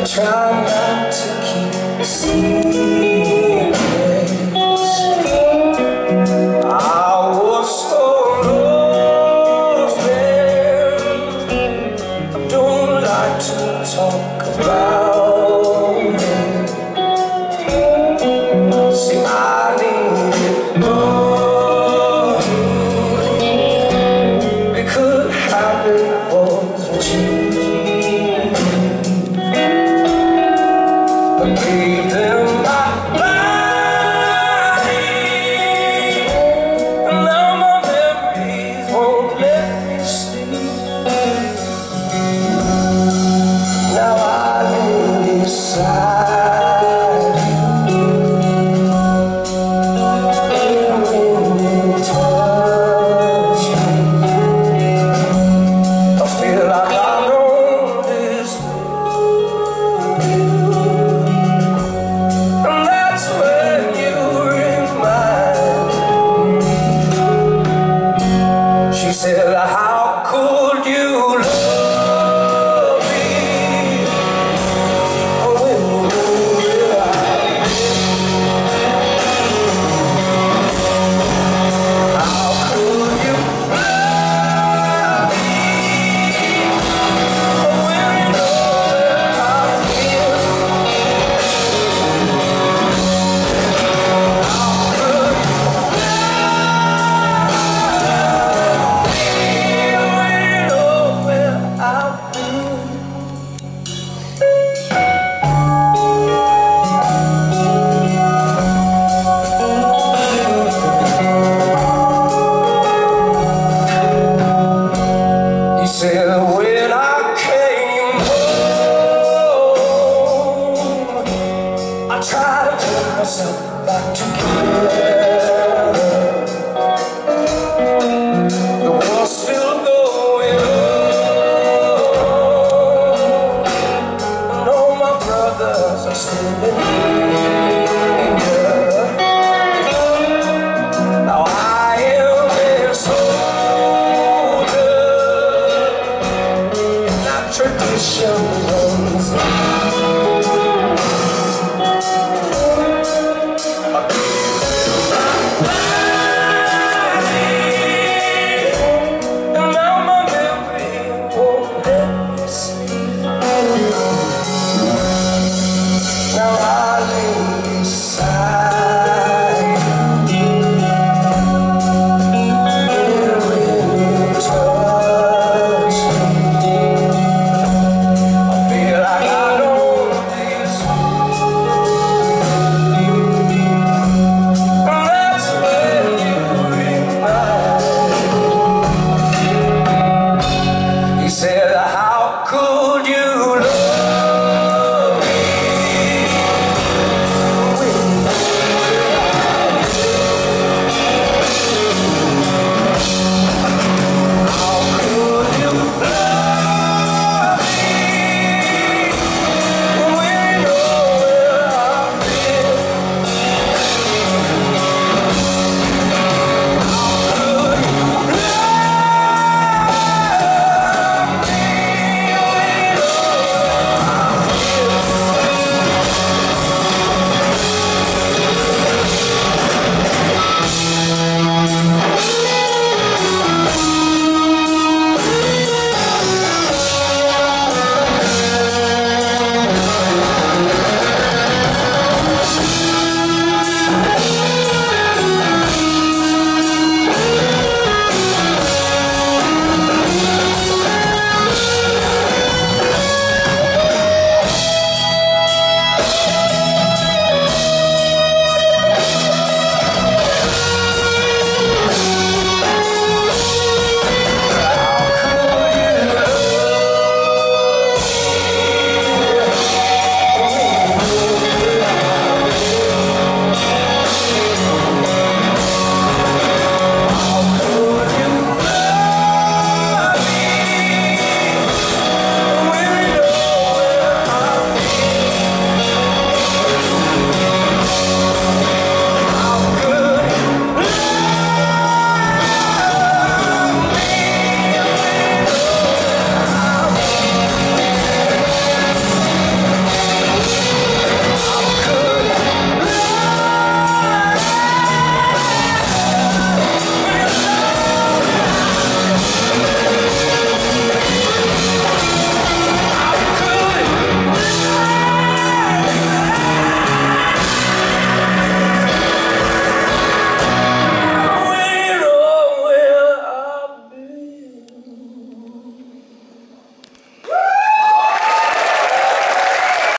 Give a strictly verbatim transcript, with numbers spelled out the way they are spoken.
try not to keep secrets. I was so lost there. I don't like to talk about it. See, I needed money. We could have it was cheap. Gave them my body, and now my memories won't let me sleep. Now I live beside you, and when you touch me, I feel like I don't deserve you. She said, how could you love me when you knew I did? How could you love me when you know that I did? How could you said when I came home, I tried to pull myself back together. The war's still going on, and all my brothers are still in here.